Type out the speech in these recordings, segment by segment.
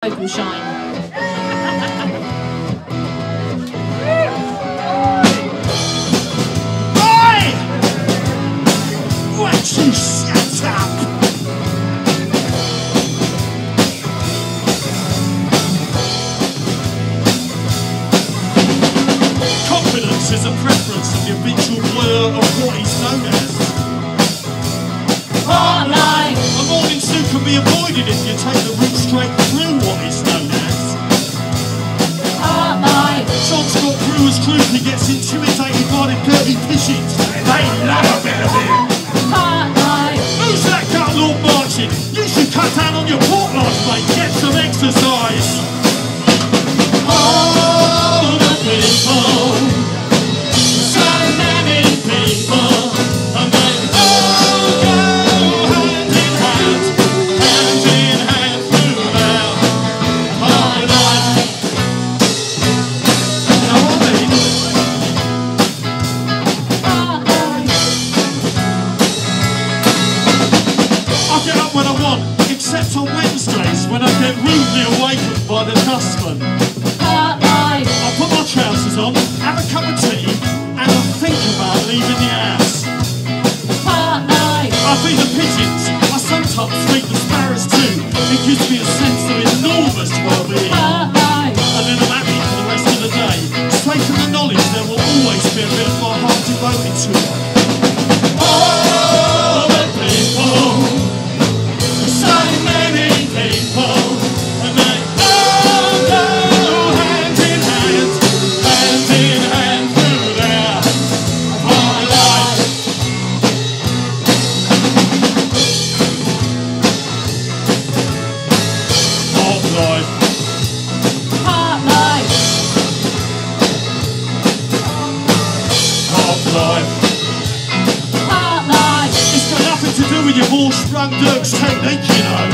vocal shine. Oi! Won't you shut up? Confidence is a preference of the habitual blur of what is known as Heartline. a morning suit can be avoided if you take the route straight through what is known as Heartline. John Scott Brewer's groupie gets intimidated by the dirty pigeons. They love a bit of it. Heartline. Who's that gut lord marching? You should cut down on your pork loss, mate. Get some exercise. All the people, so many people, and they all go hand in hand through their whole life. Now I mean, I get up when I want, except on Wednesdays when I get rudely awakened by the dustman. Heartline. I put my trousers on, have a cup of tea, and I think about leaving the house. Heartline. I feed the pigeons, I sometimes feed the sparrows too. It gives me a sense of enormous well-being. Heartline. And then I'm happy for the rest of the day, straight from the knowledge there will always be a bit of my heart devoted to it. All the people, so many people, and they all go hand in hand through their whole life. Of life. Heartline. Of life. Heartline. It's got nothing to do with your horse-run Dirk's technique, you know.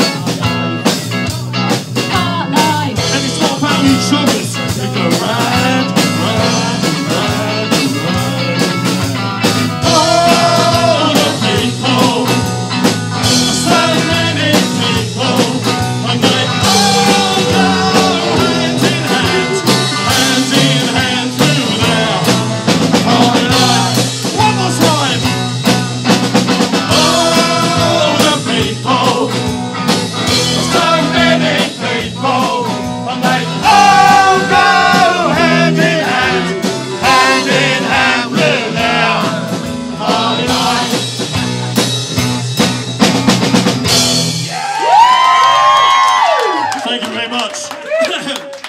Heartline. And it's not about you joggers who go round and round and round and round. All the people, so many people, and they all go hand in hand through their whole life. One more time. All the people, so many people, and they all go hand in hand through their whole life. Thank you very much.